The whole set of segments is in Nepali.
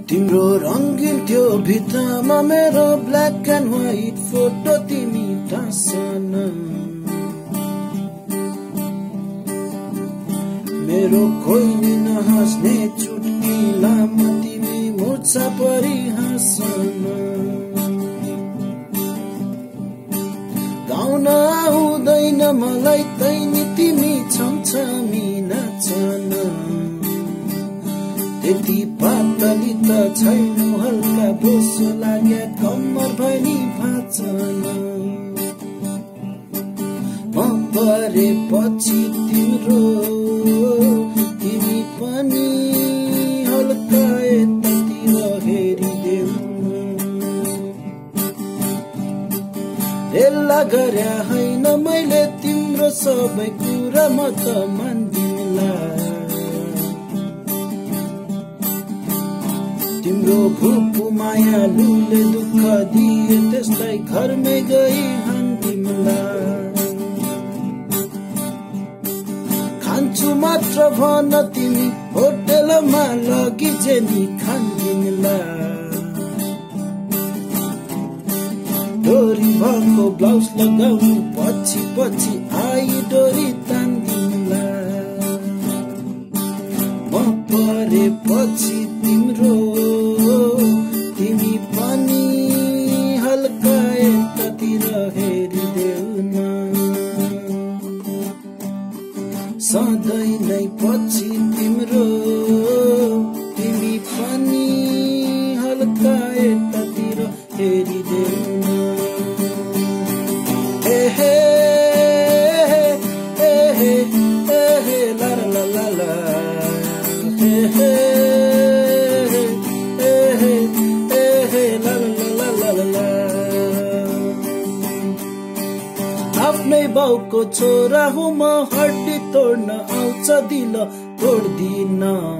तिम्रो रंगीन थियो भित्रमा मेरो ब्ल्याक एन्ड व्हाइट फोटो तिमी टाँसन मेरो कोही नहाँस्ने चुटकीलामा तिमी मुर्छा परी हाँसन गाउन आउँदैन मलाई तैनी तिमी छमछमी नाचन त्यति पातली त छैन हल्का बोसो लाग्या कम्मर भनी भाँचन म परेपछि तिम्रो तिमी पनि हल्का यतातिर हेरिदेऊ रेला गर्या होइन मैले तिम्रो सबै कुरा म त मान्दिनला तिम्रो भुपु मायालुले दुःख दिए त्यसलाई घरमै गई हान्दिमला खान्छु मात्र भन तिमी होटलमा लगी जेनी खान्दिमला डोरी भएको ब्लाउज लगाउनु पछि पछि आई डोरी तान्दिमला म परेपछि तिम्रो तिमी पनि हल्का यतातिर हेरिदेऊ न सधैँ नै पछि तिम्रो तिमी पनि हल्का यतातिर हेरिदेऊ न हे हे हे हे ला ला ला ला हे हे आफ्नै बाउको छोरा हुँ म हड्डी तोड्न आउँछ दिल तोड्दिन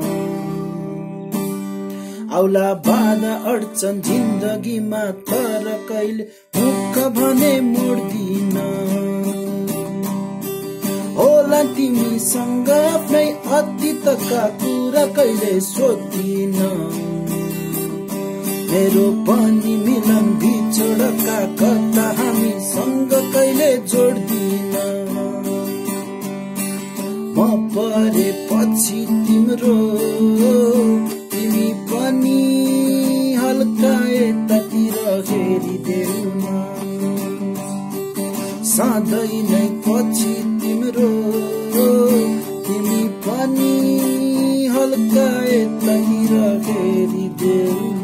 आउला बाधा अड्चन जिन्दगीमा तर कहिले मुख भने मोड्दिन होला तिमीसँग आफ्नै अतीतका कुरा कहिले सोध्दिन मेरो पनि मिलन बिछोडका कथा हामीसँग कहिले जोड्दिन म परेपछि तिम्रो तिमी पनि हल्का यतातिर हेरिदेऊ न सधैँ नै पछि तिम्रो तिमी पनि हल्का यतातिर हेरिदेऊ